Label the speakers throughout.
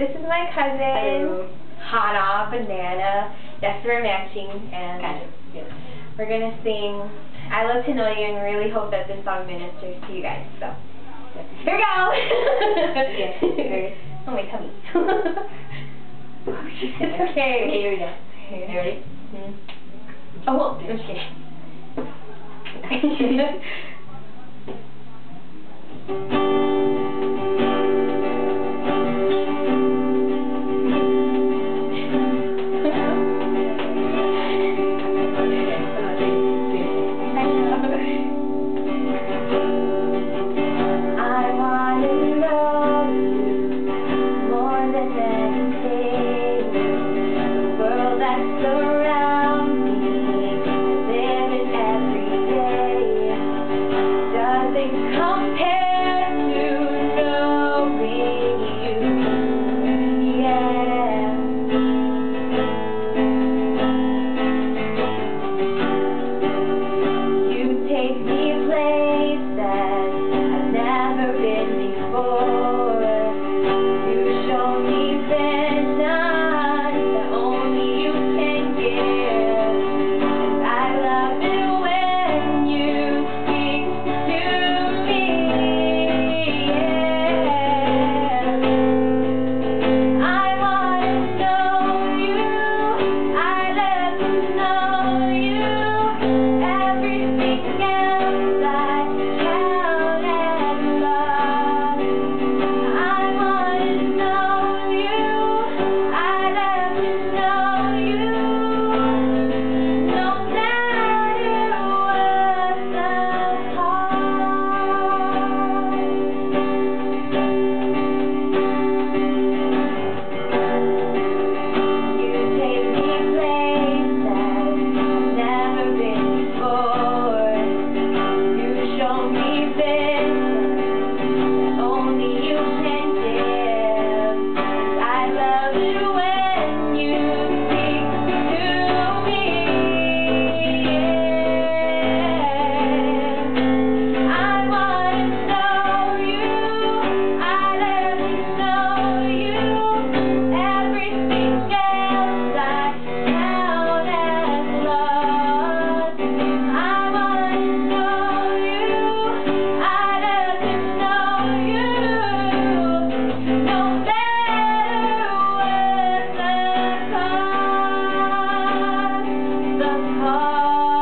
Speaker 1: This is my cousin, Hana, Banana. Yes, we're matching, and
Speaker 2: Yes.
Speaker 1: we're going to sing I Love to Know You and really hope that this song ministers to you guys. So, here we go!
Speaker 2: Okay.
Speaker 1: Oh, my tummy. It's okay.
Speaker 2: Okay, here we go.
Speaker 1: Okay.
Speaker 2: You ready?
Speaker 1: Oh, well, okay.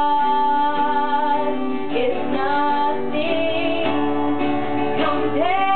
Speaker 1: Yeah.